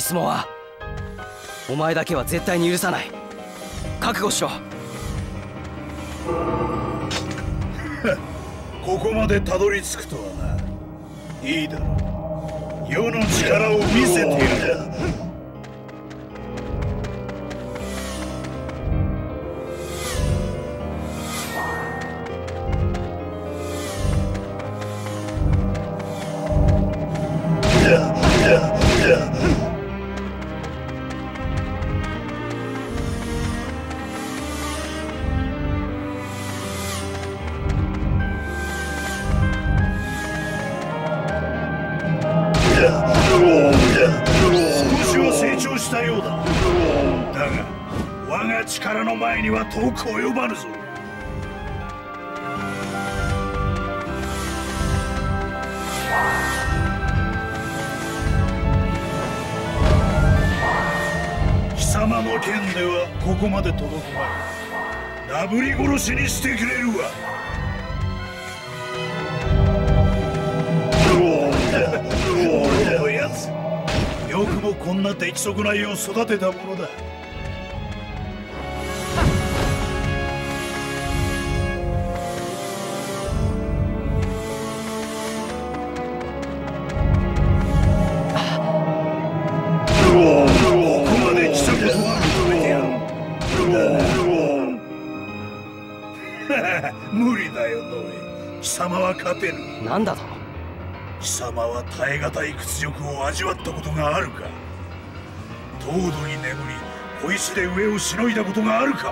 実もはお前だけは絶対に許さない。覚悟しろ。 ここまでたどり着くとはな。いいだろう。世の力を見せてやる。少しは成長したようだ。だが我が力の前には遠く及ばぬぞ。貴様の剣ではここまで届くまい。なぶり殺しにしてくれるわ。俺のやつ、よくもこんな出来損ないを育てたものだ。ここまで来たことは認めてやる。無理だよノエ。貴様は勝てぬ。 なんだと。 貴様は耐え難い屈辱を味わったことがあるか。凍土に眠り小石で上をしのいだことがあるか。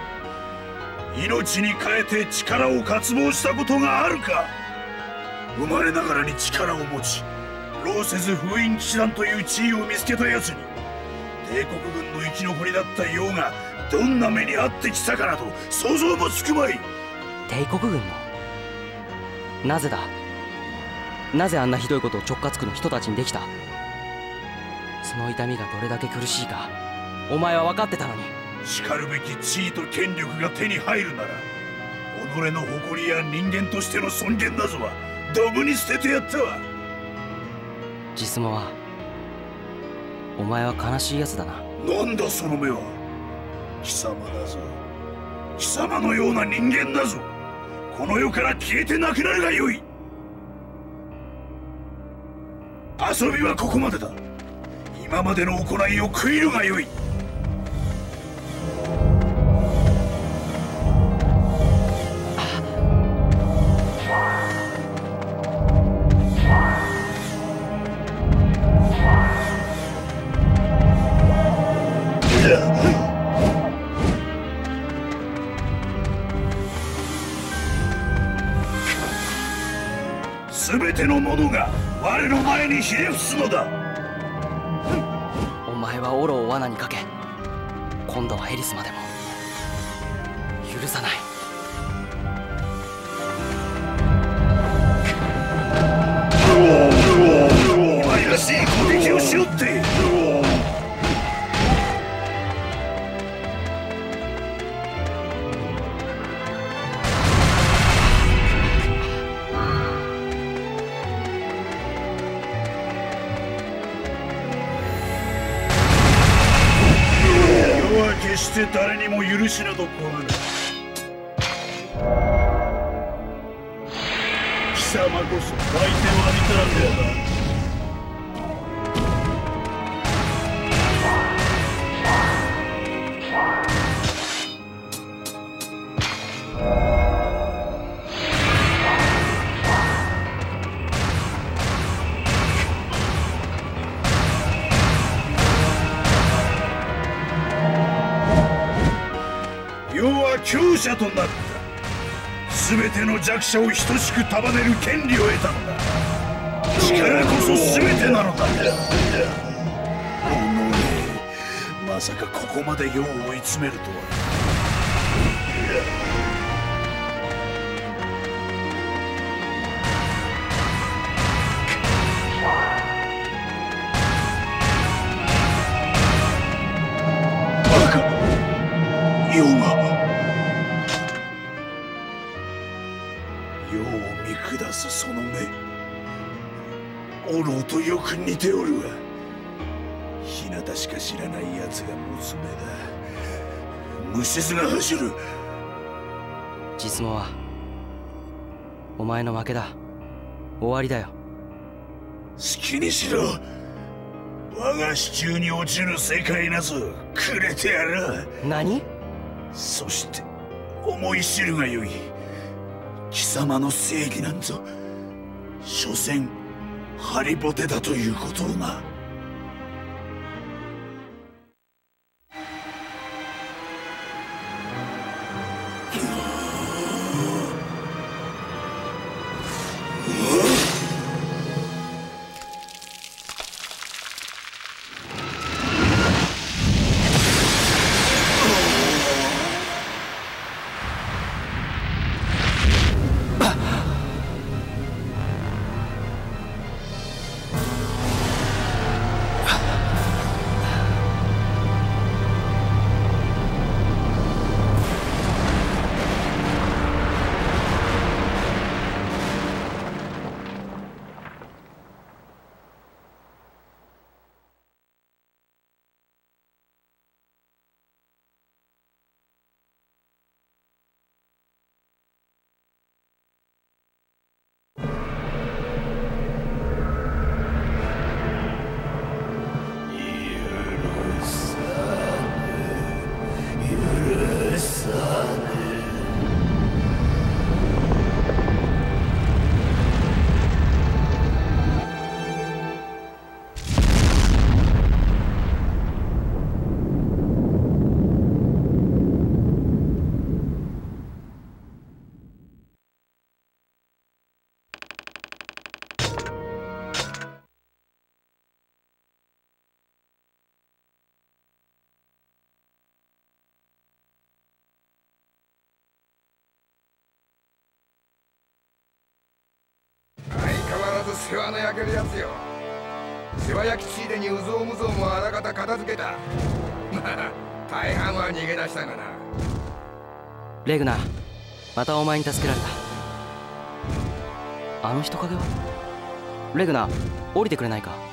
命に変えて力を渇望したことがあるか。生まれながらに力を持ち老せず封印騎士団という地位を見つけたやつに帝国軍の生き残りだったようがどんな目に遭ってきたかなど想像もつくまい。 帝国軍のなぜだ。なぜあんなひどいことを直轄区の人たちにできた。その痛みがどれだけ苦しいかお前は分かってたのに。 しかるべき地位と権力が手に入るなら己の誇りや人間としての尊厳なぞはドブに捨ててやったわ。 実もはお前は悲しいやつだな。 なんだその目は。貴様だぞ。貴様のような人間だぞ。この世から消えてなくなるがよい。遊びはここまでだ。今までの行いを悔いるがよい。全てのものが我の前にひれ伏すのだ。 お前はオロを罠にかけ今度はエリスまでも許さない。 今らしい攻撃をしろって。決して誰にも許しなどこわぬ。貴様こそ相手を浴びたらどうだ。強者となった。全ての弱者を等しく束ねる権利を得たのだ。力こそ全てなのだ。おのまさかここまで世を追い詰めるとは。バカ。世が世を見下すその目、オローとよく似ておるわ。ひなたしか知らない奴が持つ目だ。虫唾が走る。 実母はお前の負けだ。終わりだよ。 好きにしろ。我が手中に落ちる世界なぞくれてやる。 何？ そして思い知るがよい。貴様の正義なんぞ所詮ハリボテだということをな。 世話の焼けるやつよ。世話焼きついでにうぞうむぞうもあらかた片付けた。まあ大半は逃げ出したがな。 レグナ、またお前に助けられた。あの人影は？レグナ、降りてくれないか？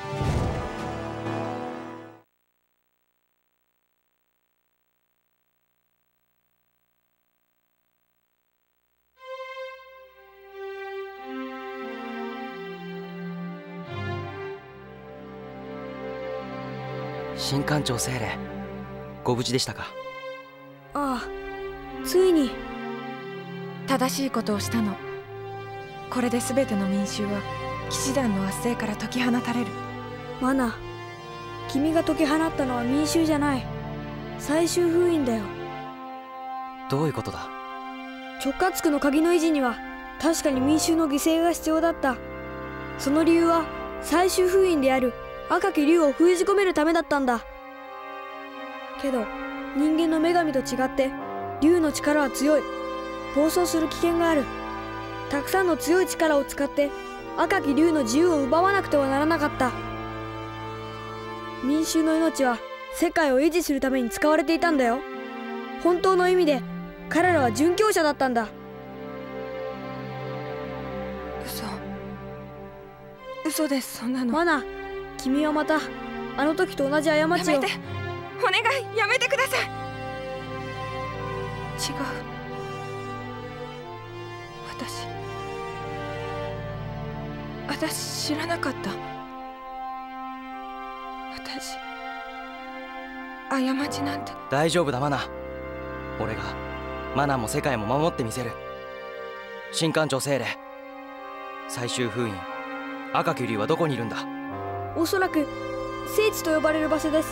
新艦長精霊、ご無事でしたか？ ああ、ついに正しいことをしたの。これで全ての民衆は騎士団の圧政から解き放たれる。 マナ、君が解き放ったのは民衆じゃない、最終封印だよ。 どういうことだ？ 直轄区の鍵の維持には確かに民衆の犠牲が必要だった。その理由は最終封印である赤き竜を封じ込めるためだったんだ。けど人間の女神と違って竜の力は強い。暴走する危険がある。たくさんの強い力を使って赤き竜の自由を奪わなくてはならなかった。民衆の命は世界を維持するために使われていたんだよ。本当の意味で彼らは殉教者だったんだ。 嘘です、そんなの。 マナ、君はまたあの時と同じ過ちを。 やめて、お願い、やめてください。違う、私知らなかった。過ちなんて。 大丈夫だマナ。俺がマナも世界も守ってみせる。新艦長精霊、最終封印赤き竜はどこにいるんだ？ おそらく聖地と呼ばれる場所です。